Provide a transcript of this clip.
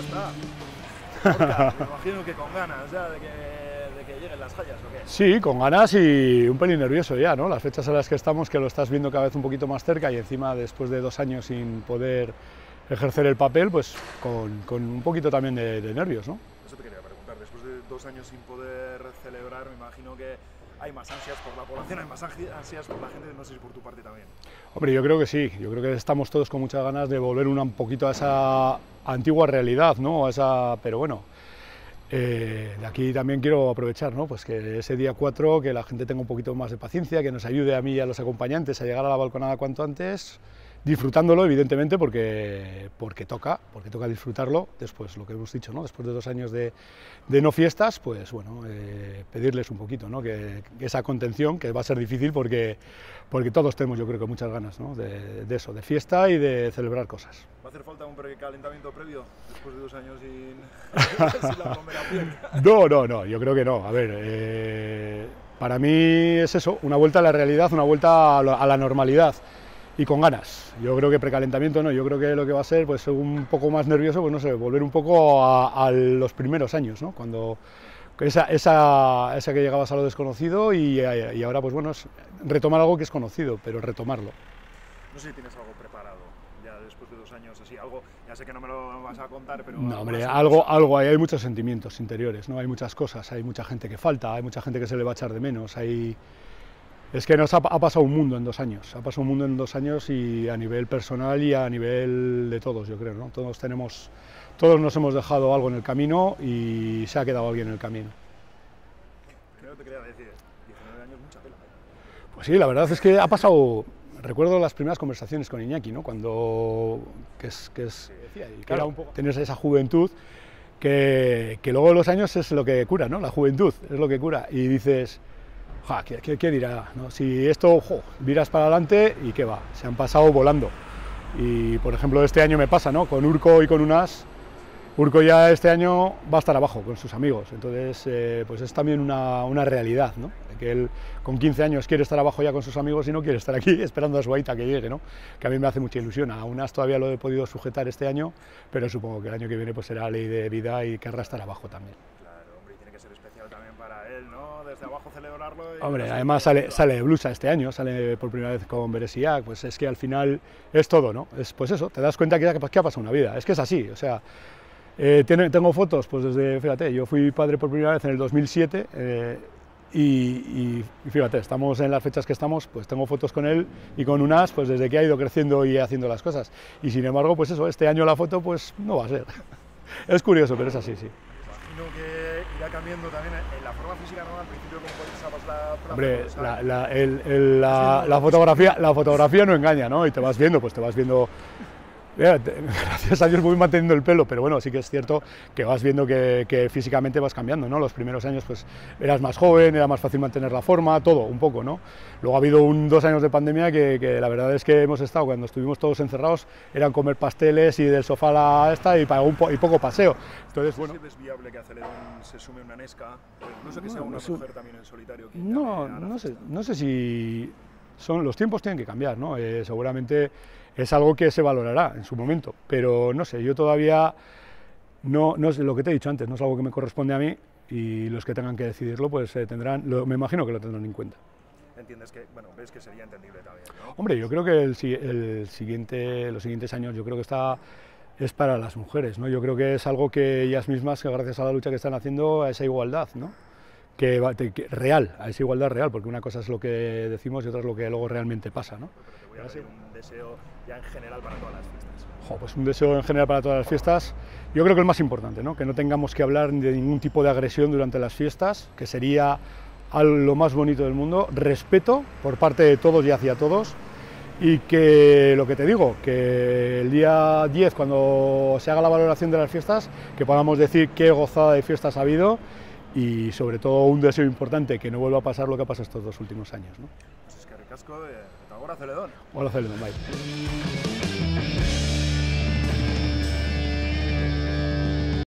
está. Gorka, me imagino que con ganas ya de que lleguen las Hayas, ¿o qué? Sí, con ganas y un pelín nervioso ya, ¿no? Las fechas en las que estamos, que lo estás viendo cada vez un poquito más cerca y encima después de 2 años sin poder ejercer el papel, pues con un poquito también de nervios, ¿no? Eso te quería preguntar, después de 2 años sin poder celebrar, me imagino que hay más ansias por la población, hay más ansias por la gente, no sé si por tu parte también. Hombre, yo creo que sí, yo creo que estamos todos con muchas ganas de volver un poquito a esa antigua realidad, ¿no? Pero bueno, de aquí también quiero aprovechar, ¿no? Pues que ese día 4, que la gente tenga un poquito más de paciencia, que nos ayude a mí y a los acompañantes a llegar a la balconada cuanto antes, disfrutándolo, evidentemente, porque toca disfrutarlo. Después, lo que hemos dicho, ¿no? Después de 2 años de no fiestas, pues bueno, pedirles un poquito, ¿no? Que esa contención, que va a ser difícil porque todos tenemos, yo creo que muchas ganas, ¿no? de eso, de fiesta y de celebrar cosas. ¿Va a hacer falta un precalentamiento previo después de 2 años sin la aglomeración? No, yo creo que no. A ver, para mí es eso, una vuelta a la realidad, una vuelta a la normalidad. Y con ganas. Yo creo que precalentamiento no, yo creo que lo que va a ser, pues un poco más nervioso, pues no sé, volver un poco a los primeros años, ¿no? Cuando esa que llegabas a lo desconocido y ahora, pues bueno, es retomar algo que es conocido, pero retomarlo. No sé si tienes algo preparado ya después de 2 años, así, algo, ya sé que no me lo vas a contar, pero... No, hombre, algo hay muchos sentimientos interiores, ¿no? Hay muchas cosas, hay mucha gente que falta, hay mucha gente que se le va a echar de menos, Es que nos ha pasado un mundo en 2 años, ha pasado un mundo en 2 años y a nivel personal y a nivel de todos, yo creo, ¿no? Todos nos hemos dejado algo en el camino y se ha quedado alguien en el camino. ¿Qué te quería decir? 19 años, mucha pela. Pues sí, la verdad es que ha pasado, recuerdo las primeras conversaciones con Iñaki, ¿no? Cuando, claro, tienes esa juventud que luego los años es lo que cura, ¿no? La juventud es lo que cura y dices... ¿Qué dirá? ¿No? Si esto viras para adelante y qué va, se han pasado volando. Y por ejemplo este año me pasa, ¿no? Con Urko y con Unas. Urko ya este año va a estar abajo con sus amigos, entonces pues es también una realidad, ¿no? Que él con 15 años quiere estar abajo ya con sus amigos y no quiere estar aquí esperando a su aita que llegue, ¿no? Que a mí me hace mucha ilusión. A Unas todavía lo he podido sujetar este año, pero supongo que el año que viene pues será ley de vida y querrá estar abajo también. Desde abajo celebrarlo. Hombre, además sale de blusa este año, sale por primera vez con Beresiak, pues es que al final es todo, ¿no? Pues eso, te das cuenta que ha pasado una vida, es que es así, o sea, tengo fotos, pues desde, fíjate, yo fui padre por primera vez en el 2007 y fíjate, estamos en las fechas que estamos, pues tengo fotos con él y con Unas, pues desde que ha ido creciendo y haciendo las cosas, y sin embargo, pues eso, este año la foto, pues no va a ser, es curioso, pero es así, sí. Imagino que irá cambiando también en la forma física, ¿no? Al principio como Hombre, la fotografía no engaña, ¿no? Y te vas viendo, gracias a Dios voy manteniendo el pelo, pero bueno, sí que es cierto que vas viendo que físicamente vas cambiando, ¿no? Los primeros años pues eras más joven, era más fácil mantener la forma, todo, un poco, ¿no? Luego ha habido 2 años de pandemia que la verdad es que hemos estado, cuando estuvimos todos encerrados, eran comer pasteles y del sofá a esta y poco paseo. Entonces, bueno... ¿Es viable que a Celedón se sume una Nesca? No sé que sea una mujer también en solitario. No sé si... Los tiempos tienen que cambiar, ¿no? Seguramente es algo que se valorará en su momento, pero no sé, yo todavía no sé lo que te he dicho antes, no es algo que me corresponde a mí y los que tengan que decidirlo pues me imagino que lo tendrán en cuenta. ¿Entiendes que, bueno, ves que sería entendible también, ¿no? Hombre, yo creo que los siguientes años yo creo que es para las mujeres, ¿no? Yo creo que es algo que ellas mismas, que gracias a la lucha que están haciendo, a esa igualdad, ¿no? Real, a esa igualdad real, porque una cosa es lo que decimos y otra es lo que luego realmente pasa, ¿no? Pero te voy a hacer un deseo ya en general para todas las fiestas. Pues un deseo en general para todas las fiestas, yo creo que el más importante, ¿no? Que no tengamos que hablar de ningún tipo de agresión durante las fiestas, que sería lo más bonito del mundo, respeto por parte de todos y hacia todos, y que lo que te digo, que el día 10, cuando se haga la valoración de las fiestas, que podamos decir qué gozada de fiestas ha habido, y sobre todo un deseo importante, que no vuelva a pasar lo que ha pasado estos 2 últimos años, ¿no? Pues es que ricasco de Agora Celedón. Hola Celedón, bye.